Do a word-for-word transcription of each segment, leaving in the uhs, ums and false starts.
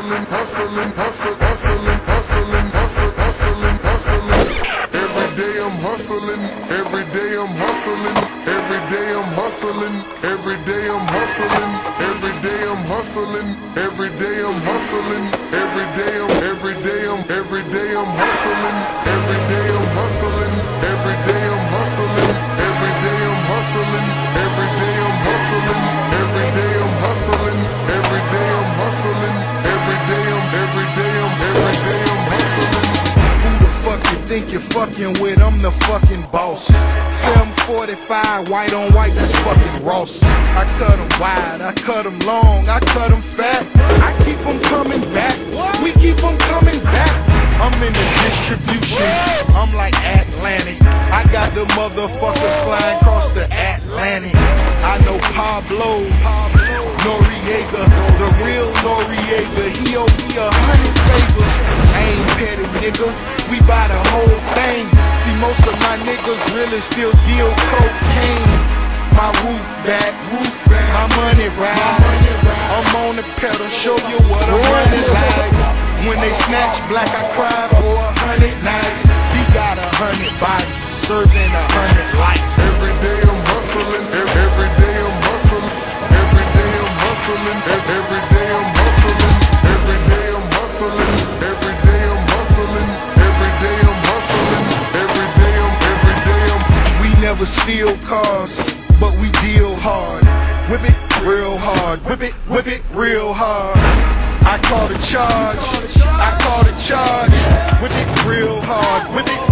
hustling, hustling, hustling, hustling, hustling, hustling, hustling, hustling. Every day I'm hustling, every day I'm hustling, every day I'm hustling, every day I'm hustling, every day I'm hustling, every day I'm hustling, every day I'm, every day I'm, every day I'm hustling, every day I'm hustling, every day I'm hustling, every day I'm hustling, every day I'm hustling, every day I'm hustling, every day I'm hustling, every day I'm, every day I'm, every day I'm hustling. Who the fuck you think you're fucking with? I'm the fucking boss. seven forty-five, white on white, that's fucking Ross. I cut them wide, I cut them long, I cut them fat. I keep them coming back, we keep them coming back. I'm in the distribution, I'm like Atlantic. I got the motherfuckers flying across the Atlantic. I know Pablo Noriega, the real Noriega. He owe me a hundred favors. I ain't petty, nigga, we buy the whole thing. See, most of my niggas really still deal cocaine. My roof back, roof back, my money ride. I'm on the pedal, show you what I'm running like. When they snatch black, I cry for a hundred nights. He got a hundred bodies, serving a hundred lives. Every day I'm hustling, every, every day I'm hustling, every day I'm hustling, every day I'm hustling, every day I'm hustling, every day I'm hustling, every day I'm hustling, every day I'm, every day I'm. We never steal cars, but we deal hard. Whip it real hard, whip it, whip it real hard. I call the charge, I call the charge. Whip it real hard, whip it.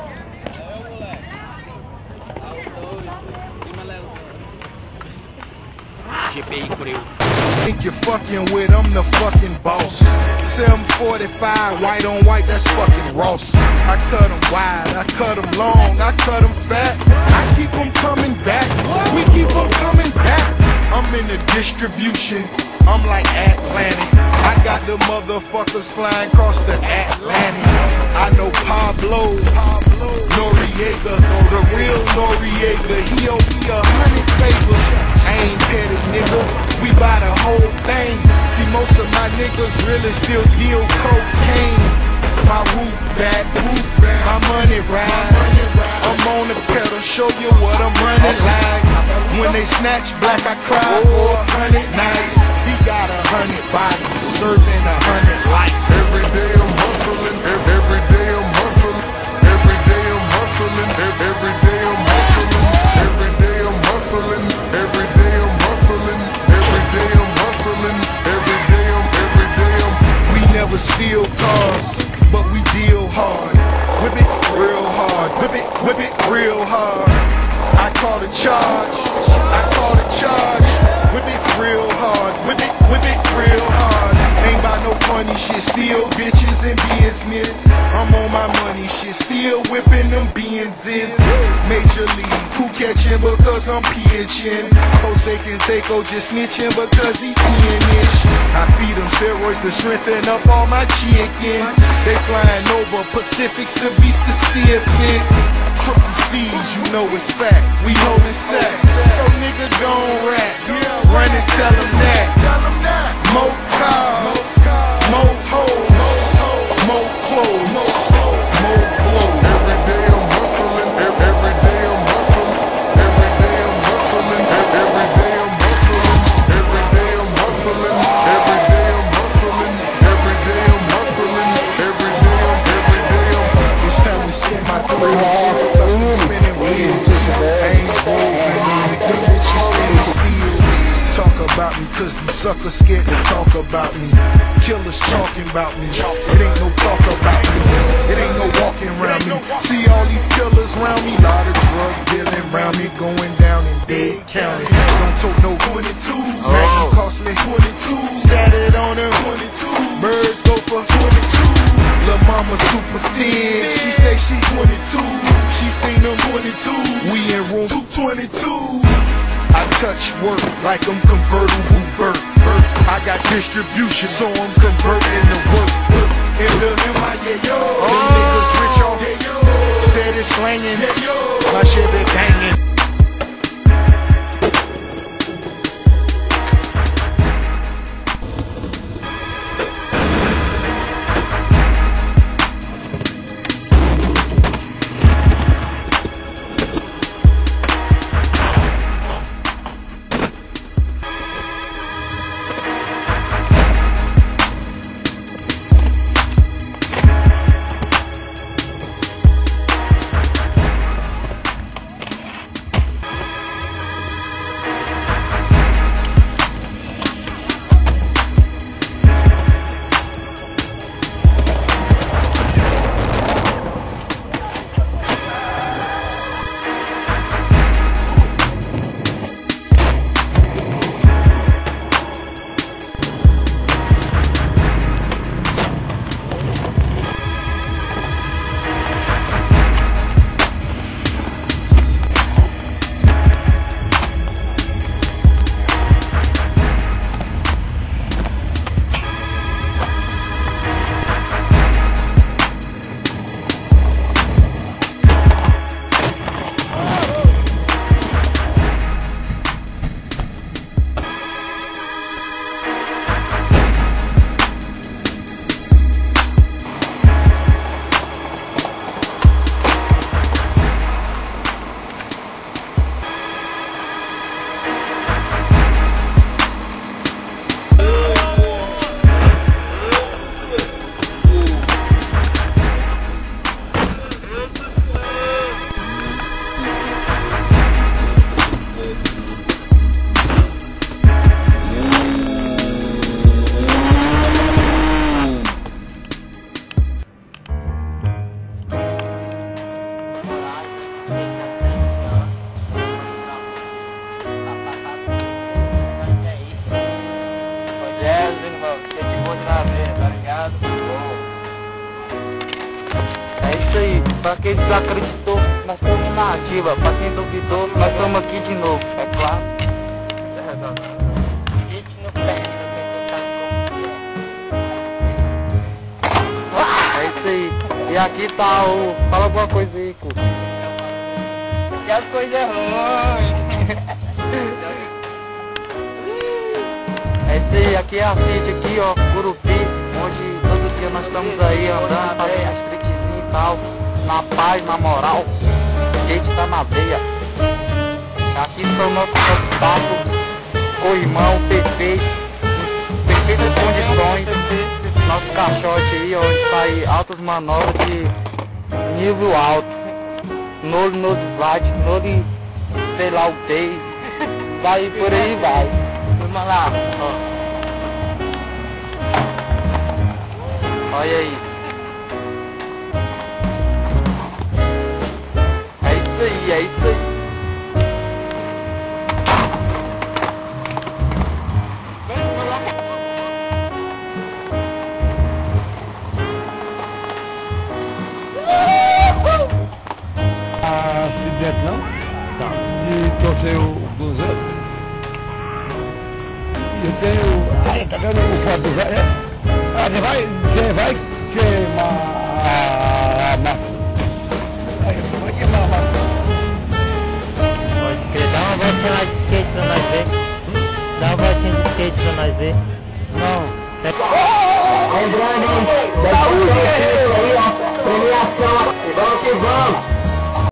Think you're fucking with, I'm the fucking boss. seven forty-five, white on white, that's fucking Ross. I cut them wide, I cut them long, I cut them fat. I keep them coming back, we keep them coming back. I'm in the distribution, I'm like Atlantic. I got the motherfuckers flying across the Atlantic. I know Pablo Noriega, the real Noriega. He owe me a hundred favors. I ain't petty, nigga, we buy the whole thing. See, most of my niggas really still deal cocaine. My roof back, roof back, my money ride. I'm on the pedal, show you what I'm running like. When they snatch black, I cry for a hundred nights. He got a hundred bodies, serving a hundred lives. Every day I'm hustling, every, every day I'm hustling, every day I'm hustling, every day I'm hustling, every day I'm hustling, every day I'm hustling, every day I'm hustling, every day I'm, every day I'm. We never steal cars, but we deal hard. Whip it real hard, whip it, whip it real hard. I call the charge, I call the charge. Whip it real hard, whip it, whip it real hard. Ain't about no funny shit, still bitches in business. I'm on my money shit, still whipping them Benzes. Major League, who catching because I'm pitching. Jose Canseco just snitching because he finish. I feed them steroids to strengthen up all my chickens. They flying over Pacifics to be specific. Triple C's, you know it's fact, we holding sex. So nigga gon' rap, run and tell them that. More cars, more hoes, more clothes, more blows. Every day I'm hustling, every day I'm hustling, every day I'm hustling, every day I'm hustling, every day I'm hustling, every day I'm hustling, every day I'm hustling, every day I'm, every day I'm. It's time to spin my three cause we spinning wheels. Ain't rolling, the good bitches spinning steel. Talk about me cause these suckers scared to talk about me. Killers talking about me, it ain't no talk about me. It ain't no walking around me. See all these killers around me, lot of drug dealing around me, going down in Dade County. Don't talk no twenty-two, man, you cost me twenty-two. Sat it on her twenty-two, birds go for twenty-two. Lil' mama super thin, she say she twenty-two. She seen them twenty-two, we in room two twenty-two. I touch work like I'm convertible birth. I got distribution, so I'm converting the work. In the M I A, yo, them niggas rich off, steady slanging, my shit be banging. Pra quem desacreditou, nós estamos na ativa. Pra quem duvidou, nós estamos aqui de novo, é claro. É isso aí. E aqui tá o... Fala alguma coisa aí, cu. Que as coisas ruins. É isso aí, aqui é a City, aqui ó, Gurupi, onde todo dia nós estamos aí andando, fazendo a streetzinha e tal, na paz, na moral, a gente tá na veia. Aqui são nossos contatos, com o irmão perfeito, perfeitas condições, nosso caixote aí, onde tá aí altas manobras de nível alto, no no slide, no sei lá o que, vai por aí vai. Vamos lá, ó. Olha aí. É isso aí, é isso aí. Acidente não? Tá. De torcer o cruzeiro. Eu tenho... Ai, tá vendo o foto do velho? Ah, você vai... Você vai queimar a máquina. Vai queimar a máquina. Pode ser, dá uma voltinha de skate pra nós ver. Dá uma voltinha de skate pra nós ver. Não. Lembrando, hein? Saúde, aí, ó. Premiação. Vamos que vamos.